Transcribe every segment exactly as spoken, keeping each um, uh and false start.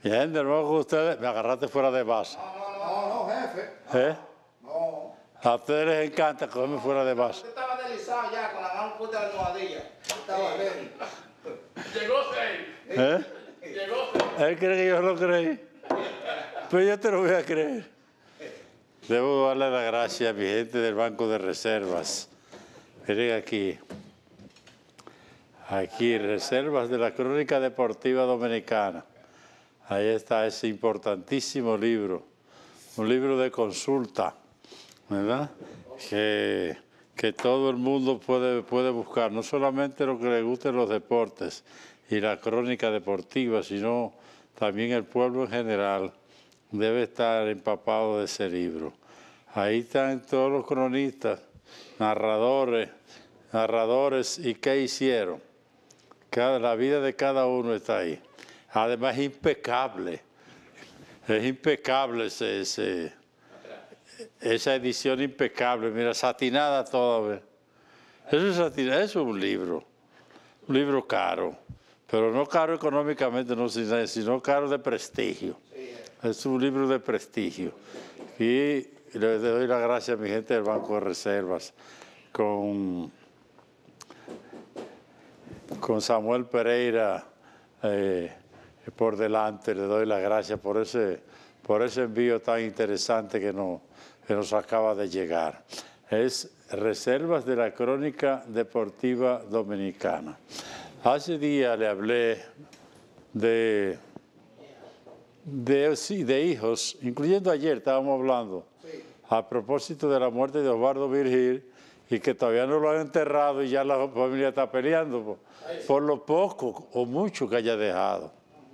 Bien, de nuevo con ustedes, me agarraste fuera de base. No, no, no, no, jefe. ¿Eh? No. A ustedes les encanta cogerme fuera de base. Usted estaba deslizado ya con la mano puesta de la almohadilla. Estaba ready. Llegó seis. ¿Eh? Llegó seis. Él cree que yo lo creí. Pero yo te lo voy a creer. Debo darle las gracias a mi gente del Banco de Reservas. Miren aquí. Aquí, Reservas de la Crónica Deportiva Dominicana. Ahí está ese importantísimo libro. Un libro de consulta, ¿verdad? Que, que todo el mundo puede, puede buscar. No solamente lo que le gusten los deportes y la crónica deportiva, sino también el pueblo en general debe estar empapado de ese libro. Ahí están todos los cronistas, narradores, narradores y qué hicieron. Cada, la vida de cada uno está ahí. Además es impecable, es impecable ese, ese, esa edición impecable, mira, satinada toda. Eso es satinada, eso es un libro, un libro caro, pero no caro económicamente, no, sino caro de prestigio. Es un libro de prestigio. Y le doy las gracias a mi gente del Banco de Reservas, con, con Samuel Pereira eh, por delante. Le doy las gracias por ese, por ese envío tan interesante que nos, que nos acaba de llegar. Es Reservas de la Crónica Deportiva Dominicana. Hace días le hablé de, de, sí, de hijos, incluyendo ayer estábamos hablando, a propósito de la muerte de Osvaldo Virgil, y que todavía no lo han enterrado y ya la familia está peleando por, por lo poco o mucho que haya dejado.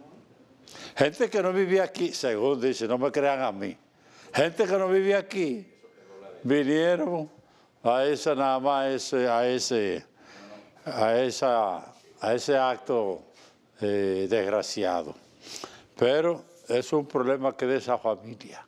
Gente que no vivía aquí, según dice, no me crean a mí, gente que no vivía aquí, vinieron a esa nada más ese, a ese, a esa, a ese acto eh, desgraciado. Pero es un problema que de esa familia.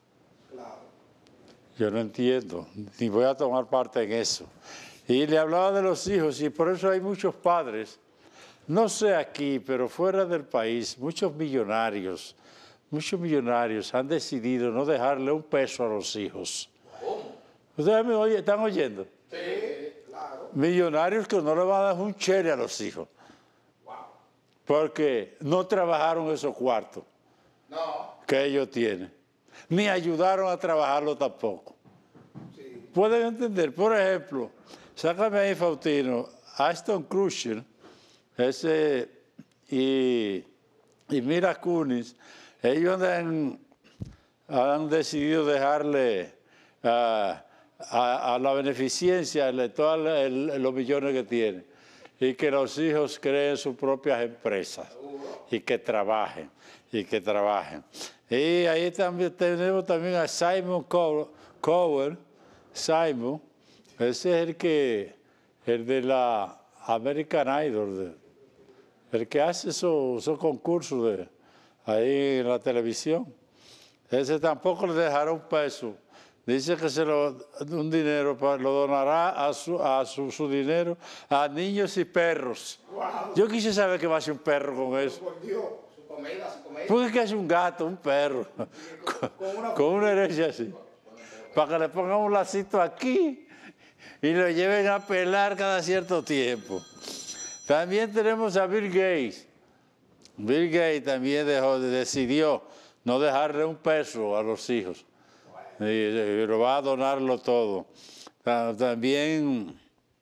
Yo no entiendo, ni voy a tomar parte en eso. Y le hablaba de los hijos, y por eso hay muchos padres, no sé aquí, pero fuera del país, muchos millonarios, muchos millonarios han decidido no dejarle un peso a los hijos. ¿Cómo? ¿Ustedes me oyen, están oyendo? Sí, claro. Millonarios que no le van a dar un chere a los hijos. Wow. Porque no trabajaron esos cuartos No. que ellos tienen, ni ayudaron a trabajarlo tampoco. Sí. Pueden entender, por ejemplo, sácame ahí, Faustino, Ashton Kutcher, ese, y, y Mila Kunis, ellos han, han decidido dejarle a, a, a la beneficencia de todos los millones que tienen, y que los hijos creen sus propias empresas, y que trabajen, y que trabajen. Y ahí también tenemos también a Simon Cowell, Simon, ese es el que, el de la American Idol, de, el que hace esos, esos concursos de, ahí en la televisión. Ese tampoco le dejará un peso. Dice que se lo, un dinero, lo donará a, su, a su, su dinero a niños y perros. Wow. Yo quise saber qué va a hacer un perro con eso. Por Dios. Su comida, su comida. ¿Por qué hace un gato, un perro? Con una, con una herencia así. Para que le pongan un lacito aquí y lo lleven a pelar cada cierto tiempo. También tenemos a Bill Gates. Bill Gates también dejó, decidió no dejarle un peso a los hijos. Y, y lo va a donarlo todo. También,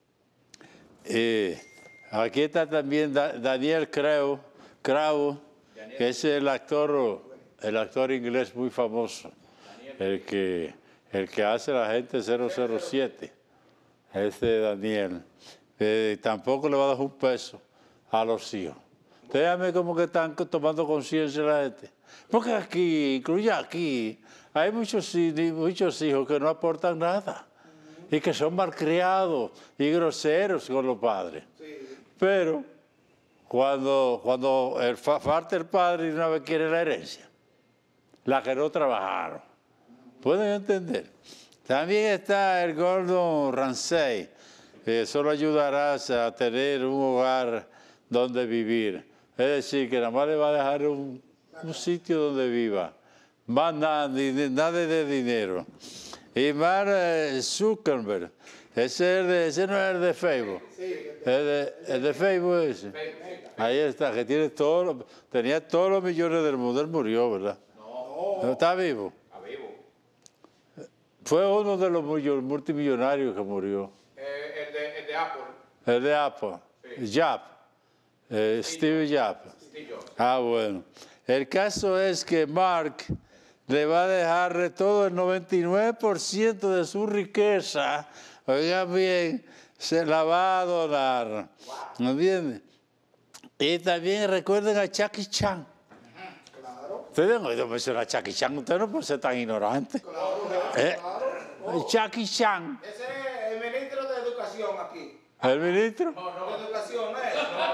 eh, aquí está también Daniel Krau, Krau, que es el actor, el actor inglés muy famoso, el que, el que hace la gente cero cero siete, este Daniel. Eh, tampoco le va a dar un peso a los hijos. Déjame como que están tomando conciencia la gente. Porque aquí, incluye aquí, hay muchos, muchos hijos que no aportan nada y que son malcriados y groseros con los padres. Pero cuando, cuando el, falta el padre y una vez quiere la herencia, la que no trabajaron. ¿Pueden entender? También está el Gordon Ramsay, que solo ayudará a tener un hogar donde vivir. Es decir, que nada más le va a dejar un, un sitio donde viva. Más nada, ni de- nada de dinero. Y Mark eh, Zuckerberg, ese, es el de- ese no es el de Facebook. El de, el de Facebook ese. Ahí está, que tiene todo, lo- tenía todos los millones del mundo. Él murió, ¿verdad? No. ¿Está vivo? Está vivo. Fue uno de los multi- multimillonarios que murió. Eh, el, de, el de Apple. El de Apple. Jobs. Eh, Steve Jobs. Steve Jobs. Ah, bueno. El caso es que Mark le va a dejar todo el noventa y nueve por ciento de su riqueza, oigan bien, se la va a donar. ¿Me entienden? Y también recuerden a Jackie Chan. Ustedes han oído mencionar a Jackie Chan, ustedes no pueden ser tan ignorantes. Eh, Jackie Chan, Ese es el ministro de Educación aquí. el ministro. De Educación, ¿no es?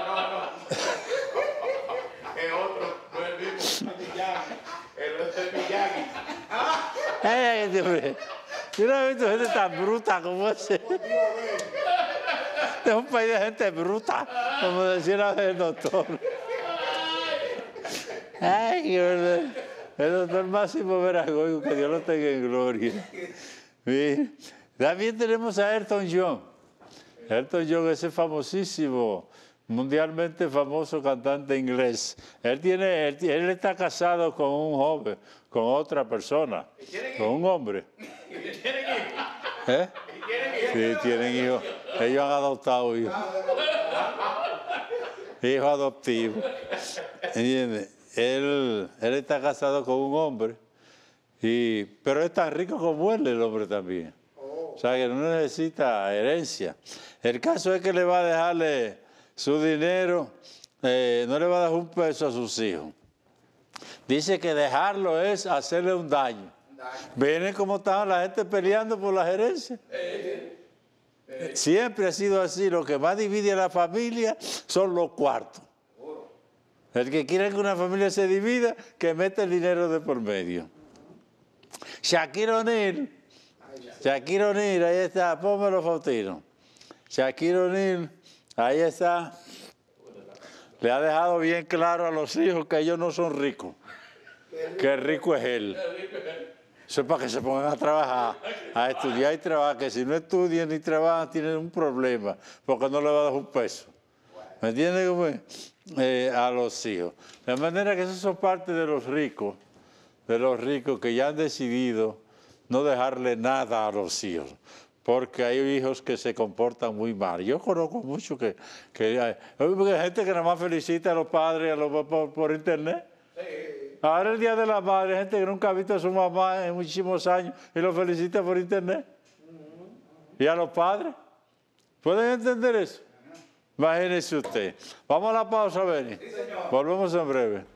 Es otro, no es el mismo. El otro es Miyagi. Ay, Dios mío. Yo no he visto gente tan bruta como ese. Es un país de gente bruta, como decía el doctor. Ay, qué verdad. El doctor Máximo Veragoico, que Dios lo tenga en gloria. Mire, también tenemos a Elton John. Elton John, ese famosísimo, mundialmente famoso cantante inglés. Él, tiene, él, él está casado con un joven, con otra persona, con un hombre. ¿Eh? Sí, tienen hijos. Ellos han adoptado hijos. Hijos adoptivos. ¿Entiendes? Él, él está casado con un hombre, y, pero es tan rico como él, el hombre también. O sea, que no necesita herencia. El caso es que le va a dejarle su dinero, eh, no le va a dar un peso a sus hijos. Dice que dejarlo es hacerle un daño. ¿Ven cómo está la gente peleando por las herencias? Siempre ha sido así. Lo que más divide a la familia son los cuartos. El que quiere que una familia se divida, que mete el dinero de por medio. Shaquille O'Neal, Shaquille O'Neal, ahí está, pónmelo, Faustino. Shaquille O'Neal, ahí está. Le ha dejado bien claro a los hijos que ellos no son ricos, que el rico es él. Eso es para que se pongan a trabajar, a estudiar y trabajar, que si no estudian ni trabajan tienen un problema, porque no le va a dar un peso. ¿Me entiendes cómo es? Eh, a los hijos. De manera que eso son parte de los ricos, de los ricos que ya han decidido no dejarle nada a los hijos, porque hay hijos que se comportan muy mal. Yo conozco mucho que, que hay, hay gente que nada más felicita a los padres a los, por, por internet. Ahora el Día de la Madre, hay gente que nunca ha visto a su mamá en muchísimos años y lo felicita por internet. ¿Y a los padres? ¿Pueden entender eso? Imagínese usted. Vamos a la pausa, Benny. Volvemos en breve.